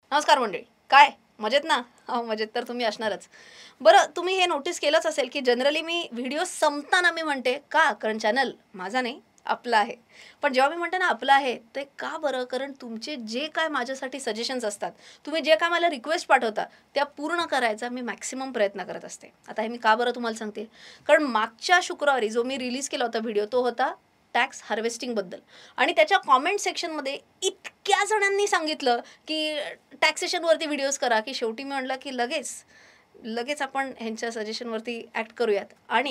नमस्कार मंडळी, काय मजेत ना? हो, मजेत तर तुम्ही असणारच. बरं, तुम्ही हे नोटीस केलंच असेल, की जनरली मी व्हिडिओ संपताना मी म्हणते, का? कारण चॅनल माझा नाही, आपला आहे. पण जेव्हा मी म्हणते ना आपलं आहे, ते का बरं? कारण तुमचे जे काय माझ्यासाठी सजेशन्स असतात, तुम्ही जे काय मला रिक्वेस्ट पाठवता, त्या पूर्ण करायचा मी मॅक्सिमम प्रयत्न करत असते. आता हे मी का बरं तुम्हाला सांगते? कारण मागच्या शुक्रवारी जो मी रिलीज केला होता व्हिडिओ, तो होता टॅक्स हार्वेस्टिंगबद्दल आणि त्याच्या कॉमेंट सेक्शनमध्ये इतक्या जणांनी सांगितलं, की टॅक्सेशनवरती व्हिडिओज करा, की शेवटी मी म्हटलं, की लगेच आपण ह्यांच्या सजेशनवरती ॲक्ट करूयात. आणि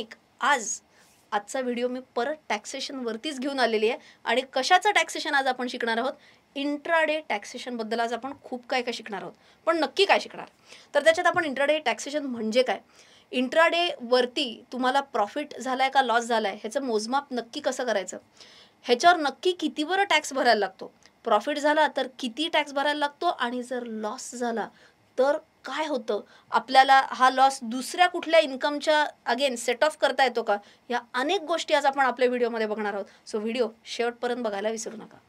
आजचा व्हिडिओ मी परत टॅक्सेशनवरतीच घेऊन आलेली आहे. आणि कशाचं टॅक्सेशन आज आपण शिकणार आहोत? इंट्राडे टॅक्सेशनबद्दल आज आपण खूप काय काय शिकणार आहोत. पण नक्की काय शिकणार? तर त्याच्यात आपण इंट्राडे टॅक्सेशन म्हणजे काय? इंट्राडेवरती तुम्हाला प्रॉफिट झालाय का लॉस झालाय ह्याचं मोजमाप नक्की कसं करायचं? ह्याच्यावर नक्की किती बरं टॅक्स भरायला लागतो? प्रॉफिट झाला तर किती टॅक्स भरायला लागतो आणि जर लॉस झाला तर काय होतं? आपल्याला हा लॉस दुसऱ्या कुठल्या इन्कमच्या अगेन सेट ऑफ करता येतो का? या अनेक गोष्टी आज आपण आपल्या व्हिडिओमध्ये बघणार आहोत. सो व्हिडिओ शेवटपर्यंत बघायला विसरू नका.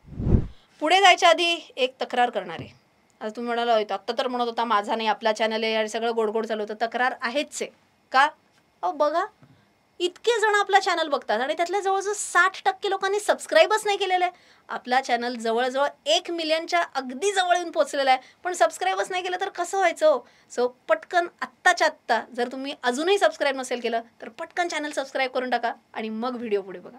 पुढे जायच्या आधी एक तक्रार करणार आहे. आता तुम्ही म्हणाला आत्ता तर म्हणत होता माझा नाही आपला चॅनल आहे आणि सगळं गोड चालू होतं. तक्रार आहेच आहे. का? अहो बघा, इतके जण आपला चॅनल बघतात आणि त्यातल्या जवळजवळ 60% लोकांनी सबस्क्राईबच नाही केलेलं आहे. आपला चॅनल जवळजवळ 1 मिलियनच्या अगदी जवळ येऊन पोहोचलेला आहे, पण सबस्क्राईबच नाही केलं तर कसं व्हायचं हो? सो पटकन आत्ताच्या आत्ता जर तुम्ही अजूनही सबस्क्राईब नसेल केलं तर पटकन चॅनल सबस्क्राईब करून टाका आणि मग व्हिडिओ पुढे बघा.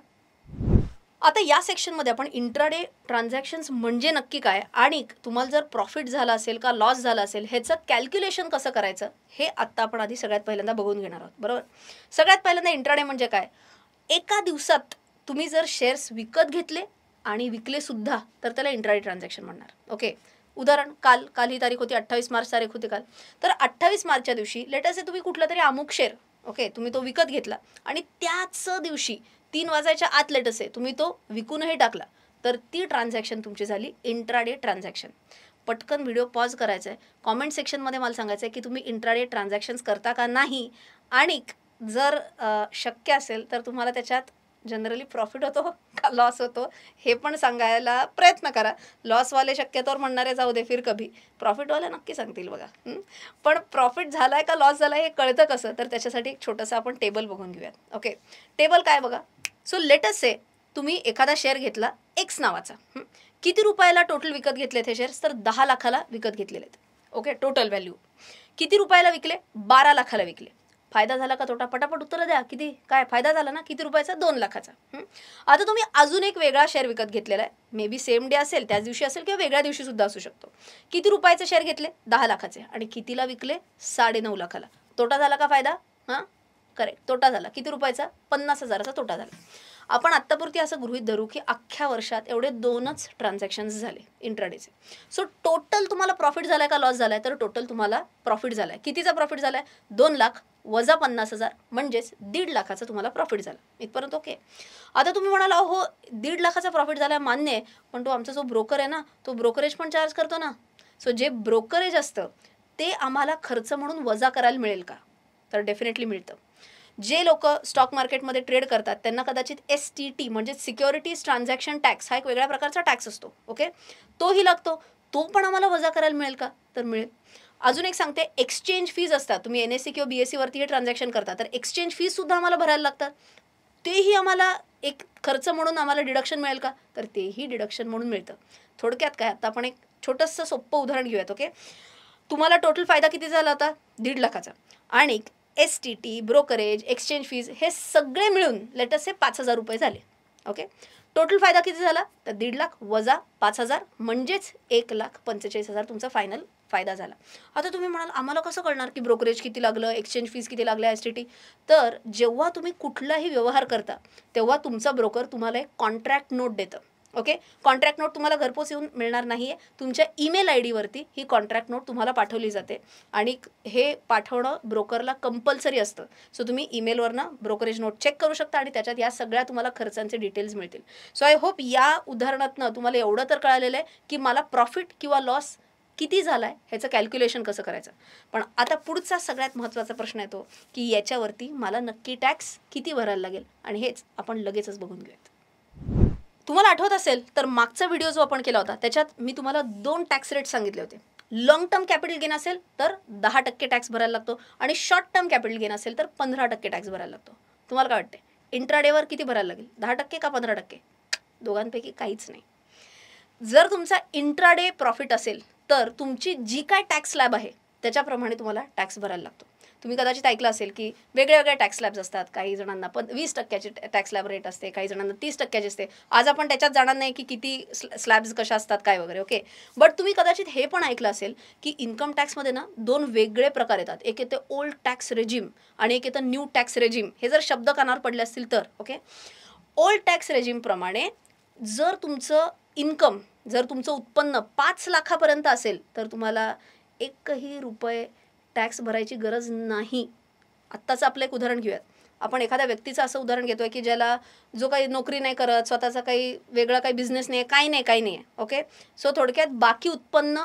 आता या सेक्शनमध्ये आपण इंट्राडे ट्रान्झॅक्शन्स म्हणजे नक्की काय आणि तुम्हाला जर प्रॉफिट झाला असेल का लॉस झाला असेल ह्याचं कॅल्क्युलेशन कसं करायचं हे आत्ता आपण आधी सगळ्यात पहिल्यांदा बघून घेणार आहोत. बरोबर? सगळ्यात पहिल्यांदा इंट्राडे म्हणजे काय? एका दिवसात तुम्ही जर शेअर्स विकत घेतले आणि विकले सुद्धा तर त्याला इंट्राडे ट्रान्झॅक्शन म्हणणार. ओके, उदाहरण काल ही तारीख होती, 28 मार्च तारीख होती काल. तर 28 मार्चच्या दिवशी लेटस तुम्ही कुठला तरी अमुक शेअर ओके तुम्ही तो विकत घेतला आणि त्याच दिवशी 3 वाजायच्या आत लेटस तुम्ही तो विकूनही टाकला तर ती ट्रान्झॅक्शन तुमची झाली इंट्राडे ट्रान्झॅक्शन. पटकन व्हिडिओ पॉज करायचा आहे. कॉमेंट सेक्शनमध्ये मला सांगायचं आहे की तुम्ही इंट्राडे ट्रान्झॅक्शन्स करता का नाही आणि जर शक्य असेल तर तुम्हाला त्याच्यात जनरली प्रॉफिट होतो का लॉस होतो हे पण सांगायला प्रयत्न करा. लॉसवाले शक्यतोवर म्हणणारे जाऊ दे फिर कभी, प्रॉफिटवाले नक्की सांगतील बघा. पण प्रॉफिट झालाय का लॉस झालाय हे कळतं कसं? तर त्याच्यासाठी एक छोटंसं आपण टेबल बघून घेऊयात. ओके, टेबल काय बघा. सो लेटस से तुम्ही एखादा शेअर घेतला एक्स नावाचा. किती रुपयाला टोटल विकत घेतलेत हे शेअर्स? तर 10 लाखाला विकत घेतलेले आहेत. Okay, total value. किती रुपयाला विकले? 12 लाखाला विकले. फायदा झाला का तोटा? पटापट उत्तर द्या. किती? काय फायदा झाला ना? किती रुपयाचा? 2 लाखाचा. आता तुम्ही अजून एक वेगळा शेअर विकत घेतलेला आहे. मे बी सेम डे असेल, त्याच दिवशी असेल किंवा वेगळ्या दिवशी सुद्धा असू शकतो. किती रुपयाचे शेअर घेतले? 10 लाखाचे आणि कितीला विकले? 9.5 लाखाला. तोटा झाला का फायदा? हां, करेक्ट, तोटा झाला. किती रुपयाचा? 50,000चा तोटा झाला. आपण आत्तापुरती असं गृहीत धरू की अख्ख्या वर्षात एवढे 2च ट्रान्झॅक्शन्स झाले इंट्राडेचे. सो टोटल तुम्हाला प्रॉफिट झालाय का लॉस झालाय? तर टोटल तुम्हाला प्रॉफिट झालाय. कितीचा प्रॉफिट झालाय? 2 लाख वजा 50,000 म्हणजेच 1.5 लाखाचा तुम्हाला प्रॉफिट झाला. इथपर्यंत ओके. आता तुम्ही म्हणाल हो 1.5 लाखाचा प्रॉफिट झाला मान्य आहे, पण तो आमचा जो ब्रोकर आहे ना तो ब्रोकरेज पण चार्ज करतो ना. सो जे ब्रोकरेज असतं ते आम्हाला खर्च म्हणून वजा करायला मिळेल का? तर डेफिनेटली मिळतं. जे लोक स्टॉक मार्केटमध्ये ट्रेड करतात त्यांना कदाचित STT म्हणजे सिक्युरिटीज ट्रान्झॅक्शन टॅक्स हा एक वेगळ्या प्रकारचा टॅक्स असतो. ओके, तोही लागतो. तो पण आम्हाला वजा करायला मिळेल का? तर मिळेल. अजून एक सांगते, एक्सचेंज फीज असतात. तुम्ही NSE किंवा BSE वरती हे ट्रान्झॅक्शन करता तर एक्सचेंज फीज सुद्धा आम्हाला भरायला लागतात. तेही आम्हाला एक खर्च म्हणून आम्हाला डिडक्शन मिळेल का? तर तेही डिडक्शन म्हणून मिळतं. थोडक्यात काय, आता आपण एक छोटंसं सोपं उदाहरण घेऊयात. ओके, तुम्हाला टोटल फायदा किती झाला होता? 1.5 लाखाचा आणि STT, ब्रोकरेज, एक्सचेंज फीज हे सगळे मिळून लेटस से 5,000 रुपये झाले. ओके, टोटल फायदा किती झाला? तर 1.5 लाख वजा 5,000 म्हणजेच 1,45,000 तुमचा फायनल फायदा झाला. आता तुम्ही म्हणाल आम्हाला कसं कळणार की ब्रोकरेज किती लागलं, एक्सचेंज फीज किती लागल्या, STT? तर जेव्हा तुम्ही कुठलाही व्यवहार करता तेव्हा तुमचा ब्रोकर तुम्हाला एक कॉन्ट्रॅक्ट नोट देतं. ओके, कॉन्ट्रॅक्ट नोट तुम्हाला घरपोच येऊन मिळणार नाही आहे. तुमच्या ईमेल ID वरती ही कॉन्ट्रॅक्ट नोट तुम्हाला पाठवली जाते आणि हे पाठवणं ब्रोकरला कंपल्सरी असतं. सो तुम्ही ईमेलवरनं ब्रोकरेज नोट चेक करू शकता आणि त्याच्यात या सगळ्या तुम्हाला खर्चांचे डिटेल्स मिळतील. सो आय होप या उदाहरणातनं तुम्हाला एवढं तर कळालेलं आहे की मला प्रॉफिट किंवा लॉस किती झाला आहे ह्याचं कॅल्क्युलेशन कसं करायचं. पण आता पुढचा सगळ्यात महत्त्वाचा प्रश्न येतो की याच्यावरती मला नक्की टॅक्स किती भरायला लागेल आणि हेच आपण लगेचच बघून घेऊयात. तुम्हाला आठवत असेल तर मागचा व्हिडिओ जो आपण केला होता त्याच्यात मी तुम्हाला 2 टॅक्स रेट सांगितले होते. लॉंग टर्म कॅपिटल गेन असेल तर 10% टॅक्स भरायला लागतो आणि शॉर्ट टर्म कॅपिटल गेन असेल तर 15% टॅक्स भरायला लागतो. तुम्हाला काय वाटते इंट्राडेवर किती भरायला लागेल, 10% का 15%? दोघांपैकी काहीच नाही. जर तुमचा इंट्राडे प्रॉफिट असेल तर तुमची जी काय टॅक्स स्लॅब आहे त्याच्याप्रमाणे तुम्हाला टॅक्स भरायला लागतो. तुम्ही कदाचित ऐकलं असेल की वेगळ्या वेगळ्या टॅक्स स्लॅब्स असतात. काही जणांना 20% टॅक्स स्लॅब रेट असते, काही जणांना 30% असते. आज आपण त्याच्यात जाणार नाही की किती स्लॅब्स कशा असतात काय वगैरे. ओके, बट तुम्ही कदाचित हे पण ऐकलं असेल की इन्कम टॅक्समध्ये ना 2 वेगळे प्रकार येतात. एक येते ओल्ड टॅक्स रेजिम आणि एक येतं न्यू टॅक्स रेजिम. हे जर शब्द कानावर पडले असतील तर. ओके, ओल्ड टॅक्स रेजिमप्रमाणे जर तुमचं इन्कम, जर तुमचं उत्पन्न 5 लाखापर्यंत असेल तर तुम्हाला एकही रुपये टॅक्स भरायची गरज नाही. आत्ताचं आपलं एक उदाहरण घेऊयात. आपण एखाद्या व्यक्तीचं असं उदाहरण घेतोय की ज्याला जो काही नोकरी नाही करत, स्वतःचा काही वेगळा काही बिझनेस नाही आहे, काही नाही आहे. ओके, सो थोडक्यात बाकी उत्पन्न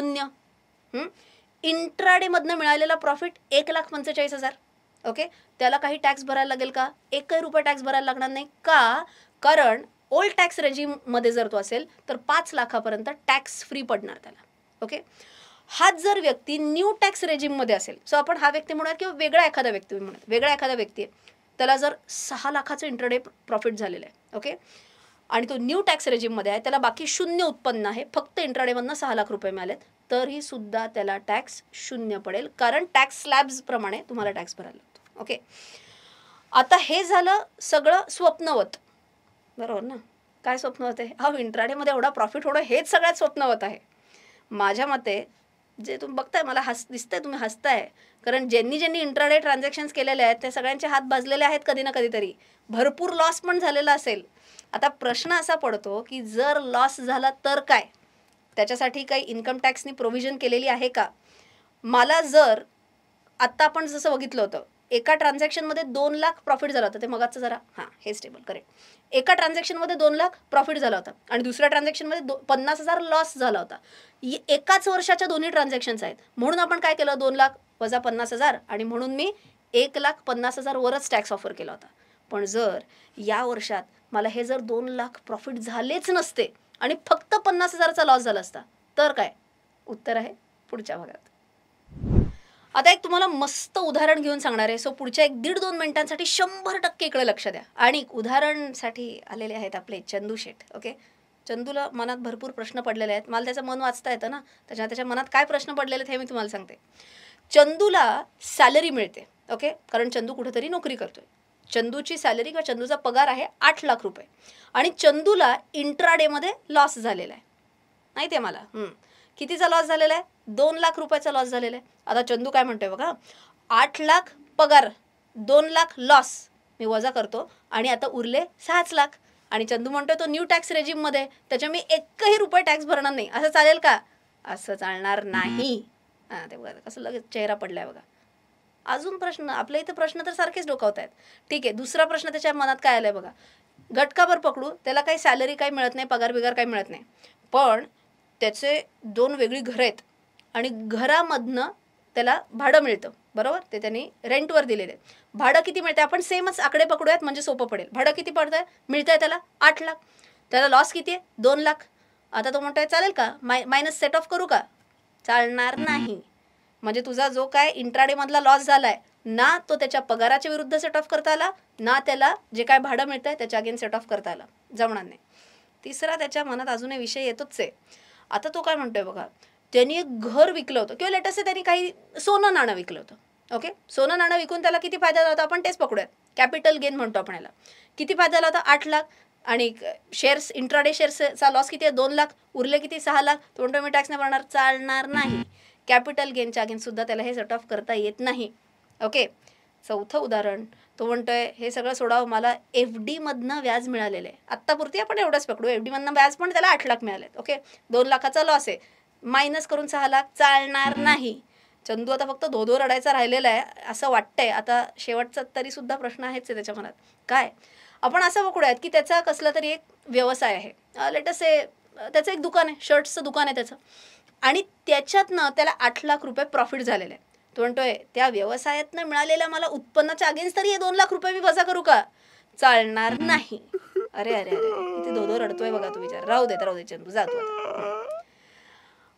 0. इंट्राडेमधनं मिळालेला प्रॉफिट 1,45,000. ओके, त्याला काही टॅक्स भरायला लागेल का? एकही रुपये टॅक्स भरायला लागणार नाही. का? कारण ओल्ड टॅक्स रेजिममध्ये जर तो असेल तर 5 लाखापर्यंत टॅक्स फ्री पडणार त्याला. ओके, हाच जर व्यक्ती न्यू टॅक्स रेजिममध्ये असेल, सो आपण हा व्यक्ती म्हणूयात किंवा वेगळा एखादा व्यक्ती म्हणूयात, वेगळा एखादा व्यक्ती आहे, त्याला जर 6 लाखाचं इंट्राडे प्रॉफिट झालेलं आहे. ओके, आणि तो न्यू टॅक्स रेजिममध्ये आहे, त्याला बाकी 0 उत्पन्न आहे, फक्त इंट्राडेमधनं 6 लाख रुपये मिळालेत, तरी सुद्धा त्याला टॅक्स 0 पडेल. कारण टॅक्स स्लॅब्सप्रमाणे तुम्हाला टॅक्स भरायला लागतो. ओके, आता हे झालं सगळं स्वप्नवत, बरोबर ना? काय स्वप्नवत आहे? हा, इंट्राडेमध्ये एवढा प्रॉफिट होणं हेच सगळ्यात स्वप्नवत आहे. माझ्या मते जे तुम्ही बघताय, मला दिसतंय तुम्ही हसताय, कारण ज्यांनी इंट्राडे ट्रान्झॅक्शन्स केलेले आहेत ते सगळ्यांचे हात भाजलेले आहेत कधी ना कधीतरी. भरपूर लॉस पण झालेला असेल. आता प्रश्न असा पडतो की जर लॉस झाला तर काय? त्याच्यासाठी काही इन्कम टॅक्सनी प्रोव्हिजन केलेली आहे का? मला जर आत्ता आपण जसं बघितलं होतं, एका ट्रान्झॅक्शनमध्ये 2 लाख प्रॉफिट झाला होता, ते मगाचं जरा हे स्टेबल करेक्ट. एका ट्रान्झॅक्शनमध्ये 2 लाख प्रॉफिट झाला होता आणि दुसऱ्या ट्रान्झॅक्शनमध्ये 50,000 लॉस झाला होता. एकाच वर्षाच्या दोन्ही ट्रान्झॅक्शन्स आहेत. म्हणून आपण काय केलं, 2 लाख वजा 50,000 आणि म्हणून मी 1,50,000 वरच टॅक्स ऑफर केला होता. पण जर या वर्षात मला हे जर 2 लाख प्रॉफिट झालेच नसते आणि फक्त 50,000चा लॉस झाला असता तर काय? उत्तर आहे पुढच्या भागात. आता एक तुम्हाला मस्त उदाहरण घेऊन सांगणार आहे. सो पुढच्या 1-1.5-2 मिनिटांसाठी 100% इकडे लक्ष द्या. आणि उदाहरणसाठी आलेले आहेत आपले चंदू शेठ. ओके, चंदूला मनात भरपूर प्रश्न पडलेले आहेत. मला त्याचं मन वाचता येतं ना, त्याच्या मनात काय प्रश्न पडलेले आहेत हे मी तुम्हाला सांगते. चंदूला सॅलरी मिळते. ओके, कारण चंदू कुठेतरी नोकरी करतोय. चंदूची सॅलरी किंवा चंदूचा पगार आहे 8 लाख रुपये आणि चंदूला इंट्राडेमध्ये लॉस झालेला आहे. माहिती आहे मला. कितीचा लॉस झालेला आहे? 2 लाख रुपयाचा लॉस झालेला आहे. आता चंदू काय म्हणतोय बघा, 8 लाख पगार, 2 लाख लॉस, मी वजा करतो आणि आता उरले 6 लाख. आणि चंदू म्हणतोय तो न्यू टॅक्स रेजिममध्ये, त्याच्या मी एकही रुपये टॅक्स भरणार नाही. असं चालेल का? असं चालणार नाही. ते बघा कसं लगेच चेहरा पडलाय बघा. अजून प्रश्न, आपल्या इथे प्रश्न तर सारखेच डोकावत आहेत. ठीक आहे, दुसरा प्रश्न त्याच्या मनात काय आलाय बघा. घटकाभर पकडू, त्याला काही सॅलरी काही मिळत नाही, पगार बिगार काही मिळत नाही, पण त्याचे 2 वेगळी घरं आहेत आणि घरामधनं त्याला भाडं मिळतं, बरोबर? ते त्यांनी रेंटवर दिलेले आहे. भाडं किती मिळतं? आपण सेमच आकडे पकडूयात म्हणजे सोपं पडेल. भाडं किती मिळतंय त्याला? 8 लाख. त्याला लॉस किती आहे? 2 लाख. आता तो म्हणतोय चालेल का, मायनस सेट ऑफ करू का? चालणार नाही. म्हणजे तुझा जो काय इंट्राडेमधला लॉस झाला आहे ना, तो त्याच्या पगाराच्या विरुद्ध सेट ऑफ करता आला ना, त्याला जे काय भाडं मिळतं आहे त्याच्या अगेन सेट ऑफ करता आला. जमणार नाही. तिसरा त्याच्या मनात अजूनही विषय येतोच आहे. आता तो काय म्हणतोय बघा, त्यांनी एक घर विकलं होतं किंवा लेट असे त्यांनी काही सोनं नाणं विकलं होतं. ओके, सोनं नाणं विकून त्याला किती फायदा झाला होता आपण तेच पकडूयात. कॅपिटल गेन म्हणतो आपण याला. किती फायदा झाला होता? 8 लाख. आणि शेअर्स, इंट्राडे शेअर्सचा लॉस किती आहे? 2 लाख. उरले किती? 6 लाख. तो म्हणतो मी टॅक्स नाही भरणार. चालणार नाही. कॅपिटल गेनच्या अगेन सुद्धा त्याला हे सेट ऑफ करता येत नाही. ओके, चौथं उदाहरण, तो म्हणतोय हे सगळं सोडावं, मला FD मधनं व्याज मिळालेलं आहे. आत्तापुरती आपण एवढंच पकडू, FD मधनं व्याज पण त्याला 8 लाख मिळालेत. ओके, 2 लाखाचा लॉस आहे, मायनस करून 6 लाख. चालणार नाही. चंदू आता फक्त धोधो रडायचा राहिलेला आहे असं वाटतंय. आता शेवटचा तरी सुद्धा प्रश्न आहेच आहे त्याच्या मनात. काय? आपण असं पकडूयात की त्याचा कसला तरी एक व्यवसाय आहे. लेट अस से त्याचं एक दुकान आहे, शर्ट्सचं दुकान आहे त्याचं, आणि त्याच्यातनं त्याला 8 लाख रुपये प्रॉफिट झालेलं आहे. तो म्हणतोय त्या व्यवसायातनं मिळालेल्या मला उत्पन्नाच्या अगेन्स्ट तरी हे 2 लाख रुपये मी वजा करू का? चालणार नाही. अरे अरे अरे, किती धोधो रडतोय बघा तो विचार. राहू दे चंदू, जा तू आता.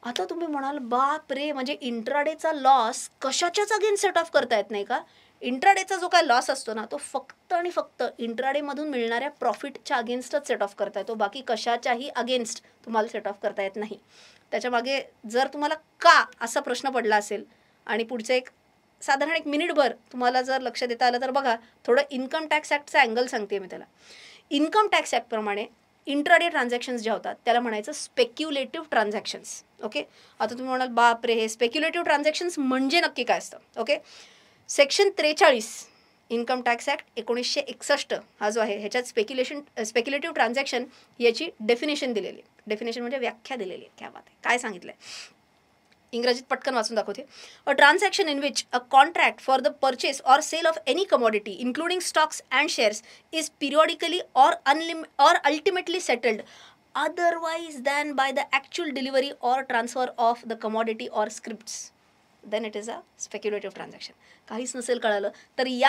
आता तुम्ही म्हणाल बाप रे, म्हणजे इंट्राडेचा लॉस कशाच्याच अगेन्स्ट सेट ऑफ करता येत नाही का? इंट्राडेचा जो काय लॉस असतो ना, तो फक्त आणि फक्त इंट्राडेमधून मिळणाऱ्या प्रॉफिटच्या अगेन्स्टच सेट ऑफ करता येतो, बाकी कशाच्याही अगेन्स्ट तुम्हाला सेट ऑफ करता येत नाही. त्याच्यामागे जर तुम्हाला का असा प्रश्न पडला असेल आणि पुढचे साधारण 1 मिनिटभर तुम्हाला जर लक्ष देता आलं तर बघा, थोडं इन्कम टॅक्स ॲक्टचा अँगल सांगते मी त्याला. इन्कम टॅक्स ॲक्टप्रमाणे इंट्राडे ट्रान्झॅक्शन्स ज्या होतात त्याला म्हणायचं स्पेक्युलेटिव्ह ट्रान्झॅक्शन्स. ओके, आता तुम्ही म्हणाल बाप रे, हे स्पेक्युलेटिव्ह ट्रान्झॅक्शन्स म्हणजे नक्की काय असतं? Okay, section 43 income tax act 1961 हा जो आहे, ह्याच्यात स्पेक्युलेटिव्ह ट्रान्झॅक्शन याची डेफिनेशन दिलेली आहे. डेफिनेशन म्हणजे व्याख्या दिलेली आहे. क्या बात आहे, काय सांगितलं आहे इंग्रजीत पटकन वाचून दाखवते. A transaction in which a contract for the purchase or sale of any commodity including stocks and shares is periodically or ultimately settled otherwise than by the actual delivery or transfer of the commodity or scripts, then it is a speculative transaction. काहीच नसेल कळालं तर या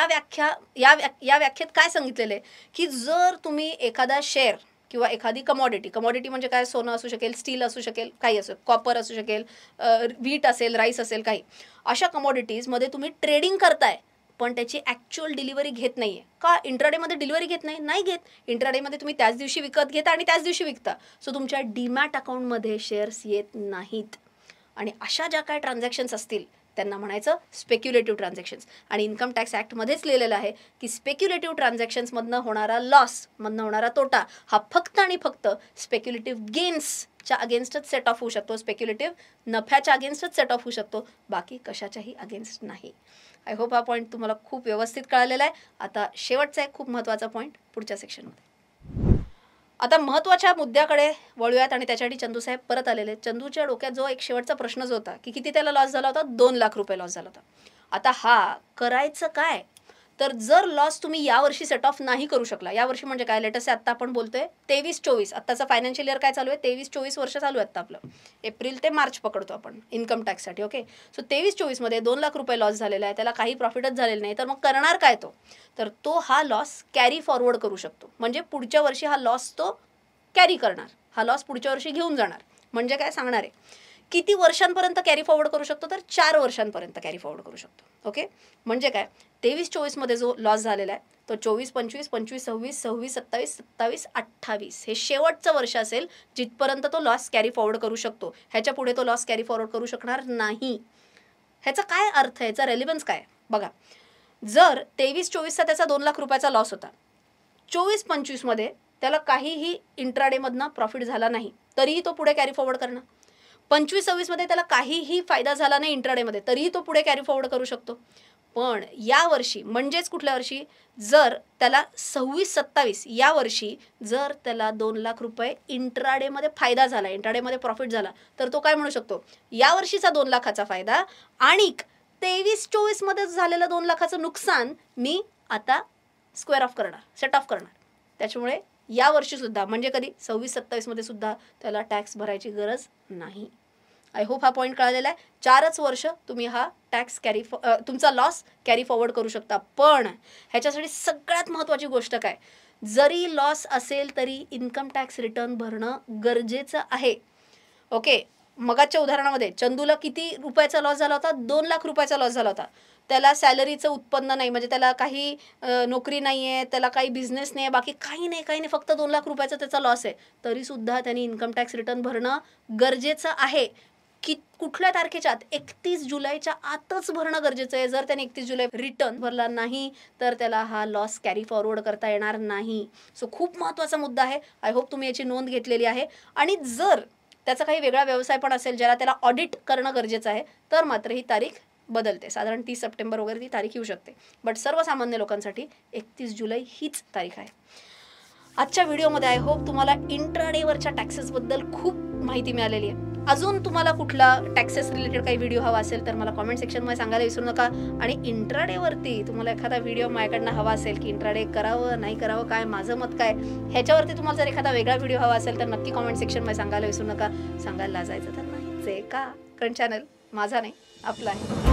व्याख्येत काय सांगितलेलं आहे की जर तुम्ही एखादा शेअर किंवा एखादी कमॉडिटी म्हणजे काय, सोनं असू शकेल, स्टील असू शकेल, काही असो, कॉपर असू शकेल, व्हीट असेल, राईस असेल, काही अशा कमॉडिटीजमध्ये तुम्ही ट्रेडिंग करताय पण त्याची ॲक्च्युअल डिलिव्हरी घेत नाही आहे का? इंट्राडेमध्ये डिलिव्हरी घेत नाही घेत. इंट्राडेमध्ये तुम्ही त्याच दिवशी विकत घेता आणि त्याच दिवशी विकता, सो तुमच्या डीमॅट अकाउंटमध्ये शेअर्स येत नाहीत. आणि अशा ज्या काय ट्रान्झॅक्शन्स असतील त्यांना म्हणायचं स्पेक्युलेटिव्ह ट्रान्झॅक्शन्स. आणि इन्कम टॅक्स ॲक्टमध्येच लिहिलेलं आहे की स्पेक्युलेटिव्ह ट्रान्झॅक्शन्समधनं होणारा लॉस, मधनं होणारा तोटा हा फक्त आणि फक्त स्पेक्युलेटिव्ह गेन्सच्या अगेन्स्टच सेट ऑफ होऊ शकतो, स्पेक्युलेटिव्ह नफ्याच्या अगेन्स्टच सेट ऑफ होऊ शकतो, बाकी कशाच्याही अगेन्स्ट नाही. आय होप हा पॉईंट तुम्हाला खूप व्यवस्थित कळालेला आहे. आता शेवटचा एक खूप महत्त्वाचा पॉईंट पुढच्या सेक्शनमध्ये. आता महत्त्वाच्या मुद्द्याकडे वळूयात आणि त्याच्यासाठी चंदूसाहेब परत आलेले. चंदूच्या डोक्यात जो एक शेवटचा प्रश्न जो होता की किती त्याला लॉस झाला होता, 2 लाख रुपये लॉस झाला होता. आता हा करायचं काय? तर जर लॉस तुम्ही यावर्षी सेट ऑफ नाही करू शकला, यावर्षी म्हणजे काय, लेटेस्ट आत्ता आपण बोलतोय 23-24, आत्ताचा फायनान्शियल इयर काय चालू आहे, 23-24 वर्ष चालू आहे आत्ता आपलं, एप्रिल ते मार्च पकडतो आपण इन्कम टॅक्ससाठी. ओके, सो 23-24मध्ये 2 लाख रुपये लॉस झालेला आहे, त्याला काही प्रॉफिटच झालेलं नाही, तर मग करणार काय तो? तर तो हा लॉस कॅरी फॉरवर्ड करू शकतो, म्हणजे पुढच्या वर्षी हा लॉस तो कॅरी करणार, हा लॉस पुढच्या वर्षी घेऊन जाणार. म्हणजे काय सांगणार आहे, किती वर्षांपर्यंत कॅरी फॉरवर्ड करू शकतो, तर 4 वर्षांपर्यंत कॅरी फॉरवर्ड करू शकतो. ओके, म्हणजे काय, 23-24मध्ये जो लॉस झालेला आहे तो 24-25, 25-26, 26-27, 27-28 हे शेवटचं वर्ष असेल जिथपर्यंत तो लॉस कॅरी फॉरवर्ड करू शकतो. ह्याच्या पुढे तो लॉस कॅरी फॉरवर्ड करू शकणार नाही. ह्याचा काय अर्थ आहे, ह्याचा रेलिव्हन्स काय? बघा, जर 23-24चा त्याचा 2 लाख रुपयाचा लॉस होता, 24-25मध्ये त्याला काहीही इंट्राडेमधनं प्रॉफिट झाला नाही, तरीही तो पुढे कॅरी फॉरवर्ड करणार. 25-26मध्ये त्याला काहीही फायदा झाला नाही इंट्राडेमध्ये, तरीही तो पुढे कॅरी फॉरवर्ड करू शकतो. पण यावर्षी, म्हणजेच कुठल्या वर्षी, जर त्याला 26-27 या वर्षी जर त्याला 2 लाख रुपये इंट्राडेमध्ये फायदा झाला, इंट्राडेमध्ये प्रॉफिट झाला, तर तो काय म्हणू शकतो, यावर्षीचा 2 लाखाचा फायदा आणि 23-24मध्ये झालेलं 2 लाखाचं नुकसान मी आता स्क्वेअर ऑफ करणार, सेट ऑफ करणार. त्याच्यामुळे यावर्षीसुद्धा, म्हणजे कधी 26-27मध्ये सुद्धा त्याला टॅक्स भरायची गरज नाही. आय होप हा पॉईंट कळालेला आहे. 4च वर्ष तुम्ही हा टॅक्स तुमचा लॉस कॅरी फॉरवर्ड करू शकता. पण ह्याच्यासाठी सगळ्यात महत्त्वाची गोष्ट काय, जरी लॉस असेल तरी इन्कम टॅक्स रिटर्न भरणं गरजेचं आहे. ओके, मगाच्या उदाहरणामध्ये चंदूला किती रुपयाचा लॉस झाला होता, 2 लाख रुपयाचा लॉस झाला होता. त्याला सॅलरीचं उत्पन्न नाही, म्हणजे त्याला काही नोकरी नाही आहे, त्याला काही बिझनेस नाही आहे, बाकी काही नाही, फक्त 2 लाख रुपयाचा त्याचा लॉस आहे, तरीसुद्धा त्यांनी इन्कम टॅक्स रिटर्न भरणं गरजेचं आहे. की कुठल्या तारखेच्या आत, 31 जुलैच्या आतच भरणं गरजेचं आहे. जर त्याने 31 जुलै रिटर्न भरला नाही तर त्याला हा लॉस कॅरी फॉरवर्ड करता येणार नाही. सो खूप महत्त्वाचा मुद्दा आहे. आय होप तुम्ही याची नोंद घेतलेली आहे. आणि जर त्याचा काही वेगळा व्यवसाय पण असेल ज्याला त्याला ऑडिट करणं गरजेचं आहे, तर मात्र ही तारीख बदलते, साधारण 30 सप्टेंबर वगैरे ती तारीख येऊ शकते. बट सर्वसामान्य लोकांसाठी 31 जुलै हीच तारीख आहे. आजच्या व्हिडिओमध्ये आय होप तुम्हाला इंट्राडेवरच्या टॅक्सेसबद्दल खूप माहिती मिळालेली आहे. अजून तुम्हाला कुठला टॅक्सेस रिलेटेड काही व्हिडिओ हवा असेल तर मला कॉमेंट सेक्शनमध्ये सांगायला विसरू नका. आणि इंट्राडेवरती तुम्हाला एखादा व्हिडिओ माझ्याकडनं हवा असेल की इंट्राडे करावं नाही करावं, काय माझं मत काय, ह्याच्यावरती तुम्हाला जर एखादा वेगळा व्हिडिओ हवा असेल तर नक्की कॉमेंट सेक्शनमध्ये सांगायला विसरू नका. सांगायला लाजायचं तर नाहीच आहे का, कारण चॅनल माझा नाही आपला आहे.